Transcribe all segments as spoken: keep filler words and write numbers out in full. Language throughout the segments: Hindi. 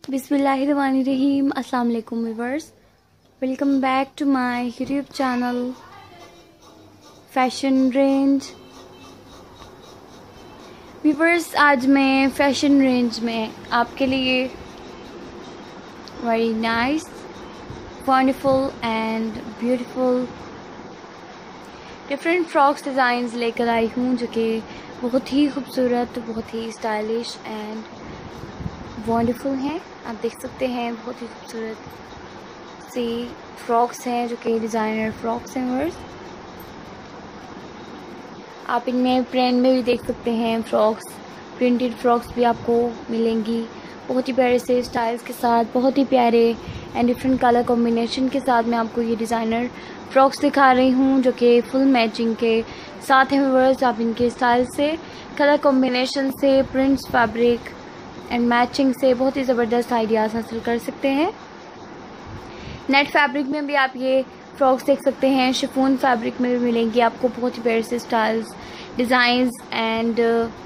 बिस्मिल्लाहिर्रहमानिर्रहीम। अस्सलाम वालेकुम viewers, welcome back to my YouTube channel Fashion Range. Viewers, आज मैं फैशन रेंज में आपके लिए very nice, wonderful and beautiful different frocks designs लेकर आई हूँ जो कि बहुत ही खूबसूरत, बहुत ही स्टाइलिश एंड वंडरफुल हैं। आप देख सकते हैं बहुत ही खूबसूरत सी फ्रॉक्स हैं जो कि डिज़ाइनर फ्रॉक्स हैं। वर्स आप इनमें प्रिंट में भी देख सकते हैं, फ्रॉक्स प्रिंटेड फ्रॉक्स भी आपको मिलेंगी बहुत ही प्यारे से स्टाइल्स के साथ, बहुत ही प्यारे एंड डिफरेंट कलर कॉम्बिनेशन के साथ मैं आपको ये डिज़ाइनर फ्रॉक्स दिखा रही हूँ जो कि फुल मैचिंग के साथ हैं। व्यूअर्स, आप इनके स्टाइल से, कलर कॉम्बिनेशन से, प्रिंट्स, फैब्रिक एंड मैचिंग से बहुत ही ज़बरदस्त आइडियाज़ हासिल कर सकते हैं। नेट फैब्रिक में भी आप ये फ्रॉक्स देख सकते हैं, शिफॉन फैब्रिक में भी मिलेंगी आपको बहुत ही प्यारे से स्टाइल्स, डिज़ाइंस एंड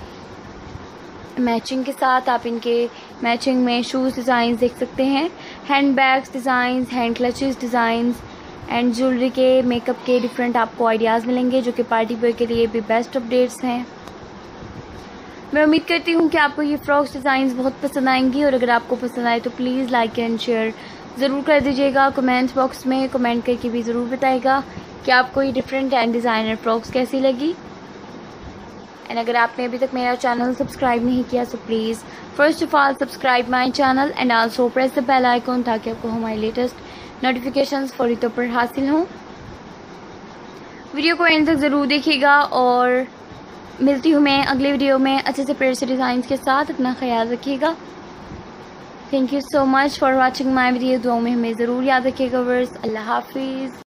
मैचिंग के साथ। आप इनके मैचिंग में शूज़ डिज़ाइंस देख सकते हैं, hand bags designs, hand clutches designs and jewellery के, मेकअप के डिफरेंट आपको आइडियाज़ मिलेंगे जो कि पार्टी वेयर के लिए भी बेस्ट अपडेट्स हैं। मैं उम्मीद करती हूँ कि आपको ये फ्रॉक्स डिज़ाइंस बहुत पसंद आएंगी और अगर आपको पसंद आए तो प्लीज़ लाइक एंड शेयर ज़रूर कर दीजिएगा। कमेंट्स बॉक्स में कमेंट करके भी ज़रूर बताइएगा कि आपको ये डिफरेंट एंड डिज़ाइनर फ्रॉक्स कैसी लगी। एंड अगर आपने अभी तक मेरा चैनल सब्सक्राइब नहीं किया तो please first of all subscribe my channel and also press the bell icon ताकि आपको हमारी लेटेस्ट नोटिफिकेशंस फौरी तौर पर हासिल हों। वीडियो को एंड तक ज़रूर देखिएगा और मिलती हूँ मैं अगले वीडियो में अच्छे से प्यारे से डिज़ाइन के साथ। अपना ख्याल रखिएगा। Thank you so much for watching my video. दुआओं में हमें ज़रूर याद रखिएगा। वर्स, अल्लाह हाफिज़।